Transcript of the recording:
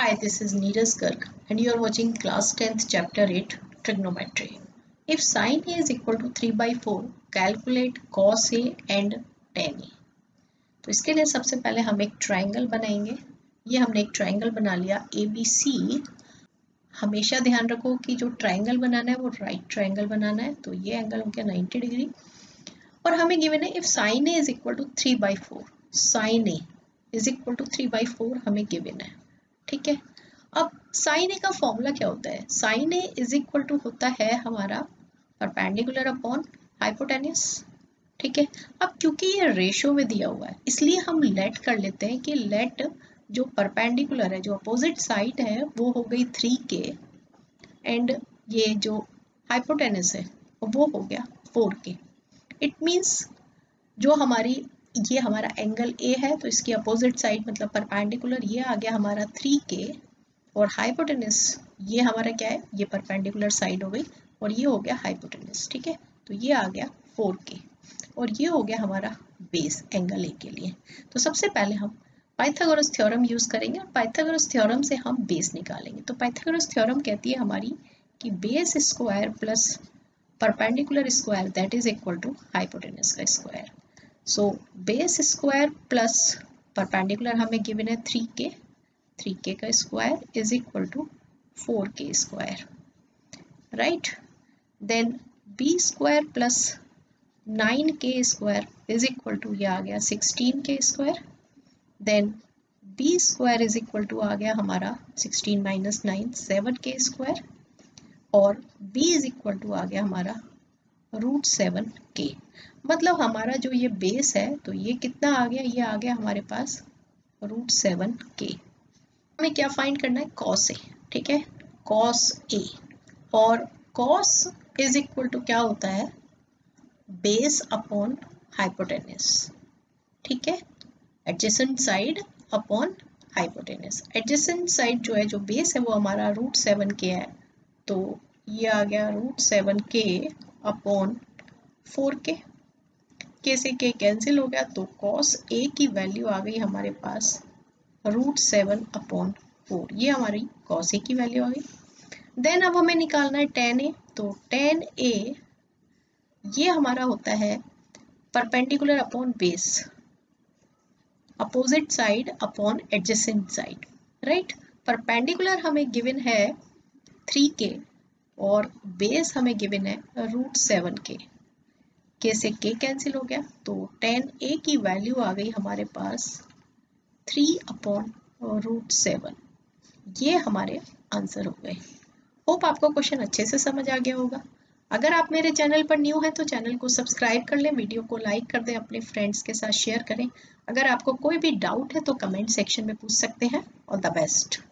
Hi, this is Neeraj Garg and you are watching class 10th chapter 8 trigonometry. If sin A is equal to 3 by 4, calculate cos A and tan A. तो इसके लिए सबसे पहले हम एक triangle बनाएंगे. ये हमने एक ट्रायंगल बना लिया ABC. हमेशा ध्यान रखो कि जो ट्रायंगल बनाना है वो राइट ट्रायंगल बनाना है. तो ये एंगल हो गया 90 डिग्री और हमें गिवन है if sin A is equal to 3 by 4. sin A is equal to 3 by 4 हमें गिवन है. ठीक है. अब साइन ए का फॉर्मूला क्या होता है? Sine A is equal to होता है हमारा परपेंडिकुलर अपॉन हाइपोटेन्यूस. ठीक है. अब क्योंकि ये रेशियो में दिया हुआ है इसलिए हम लेट कर लेते हैं कि लेट जो परपेंडिकुलर है, जो अपोजिट साइड है, वो हो गई 3k एंड ये जो हाइपोटेन्यूस है वो हो गया 4k. इट मीन्स जो हमारी ये हमारा एंगल ए है तो इसकी अपोजिट साइड मतलब परपेंडिकुलर ये आ गया हमारा 3k और हाइपोटेन्यूस ये हमारा क्या है, ये परपेंडिकुलर साइड हो गई और ये हो गया हाइपोटेन्यूस. ठीक है. तो ये आ गया 4k और ये हो गया हमारा बेस एंगल ए के लिए. तो सबसे पहले हम पाइथागोरस थ्योरम यूज करेंगे और पाइथागोरस थ्योरम से हम बेस निकालेंगे. तो पाइथागोरस थ्योरम कहती है हमारी कि base square plus perpendicular square that is equal to hypotenuse का square. So base square plus perpendicular हमें गिवन है 3k का square is equal to 4k square. Right. Then B square plus 9k square is equal to ये आ गया 16k square. Then B square is equal to आ गया हमारा 16 minus 9 7k square और b इज इक्वल टू आ गया हमारा √7k. मतलब हमारा जो ये बेस है तो ये कितना आ गया, ये आ गया हमारे पास √7k. हमें क्या फाइंड करना है? cos A. ठीक है. cos A और cos इज इक्वल टू क्या होता है? Base upon hypotenuse. ठीक है. Adjacent side upon hypotenuse. Adjacent side जो है, जो बेस है वो हमारा √7k है तो ये आ गया √7k अपॉन 4k. k से k कैंसिल हो गया तो cos A की वैल्यू आ गई हमारे पास √7 अपॉन 4. ये हमारी cos A की वैल्यू आ गई. देन अब हमें निकालना है tan A. तो tan A ये हमारा होता है perpendicular upon base, opposite side upon adjacent side. Right. Perpendicular हमें गिवन है 3k और बेस हमें गिवन है √7k. k से k कैंसिल हो गया तो tan A की वैल्यू आ गई हमारे पास 3 अपॉन √7. ये हमारे आंसर हो गए. होप आपको क्वेश्चन अच्छे से समझ आ गया होगा. अगर आप मेरे चैनल पर न्यू हैं तो चैनल को सब्सक्राइब कर लें, वीडियो को लाइक कर दें, अपने फ्रेंड्स के साथ शेयर करें. अगर आपको कोई भी डाउट है तो कमेंट सेक्शन में पूछ सकते हैं. All the best.